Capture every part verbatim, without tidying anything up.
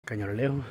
Cañarolejo.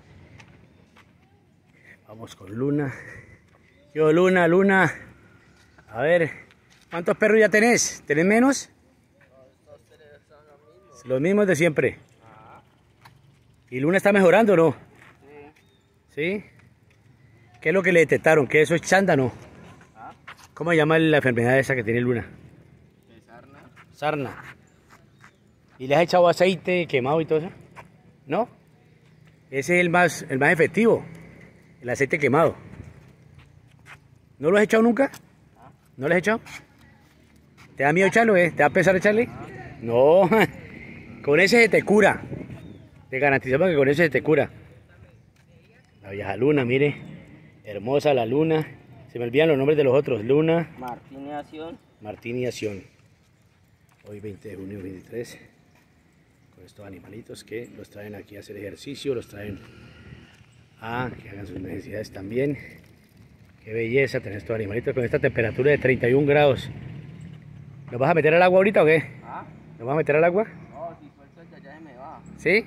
Vamos con Luna. Yo, Luna, Luna. A ver, ¿cuántos perros ya tenés? ¿Tenés menos? Estos tres son los mismos. Los mismos de siempre. Ajá. ¿Y Luna está mejorando o no? Sí. ¿Sí? ¿Qué es lo que le detectaron? ¿Que eso es chándano? ¿Ah? ¿Cómo se llama la enfermedad esa que tiene Luna? ¿De sarna? Sarna. ¿Y le has echado aceite quemado y todo eso? ¿No? Ese es el más, el más efectivo. El aceite quemado. ¿No lo has echado nunca? ¿Ah? ¿No lo has echado? ¿Te da miedo echarlo, eh? ¿Te va a pesar echarle? No. Con ese se te cura. Te garantizamos que con ese se te cura. La vieja Luna, mire. Hermosa la Luna. Se me olvidan los nombres de los otros. Luna, Martín y Acción. Martín y Acción. Hoy veinte de junio veintitrés. Con estos animalitos que los traen aquí a hacer ejercicio. Los traen a que hagan sus necesidades también. Qué belleza tener estos animalitos con esta temperatura de treinta y un grados. ¿Los vas a meter al agua ahorita o qué? ¿Ah? ¿Los vas a meter al agua? No, si suelto el que ya se me va. ¿Sí?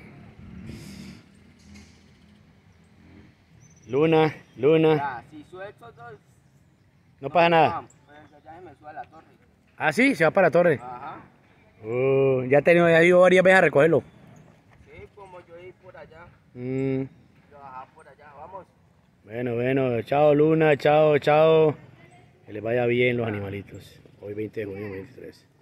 Luna, Luna. Ya, si suelto dos... No pasa nada. Pues el que ya se me sube a la torre. Ah, sí, se va para la torre. Ajá. Uh, ya he tenido, ya he ido varias veces a recogerlo. Sí, como yo ir por allá. Mm, Yo bajaba por allá. Vamos. bueno, bueno, chao Luna, chao, chao. Que les vaya bien los animalitos. Hoy veinte de junio veintitrés.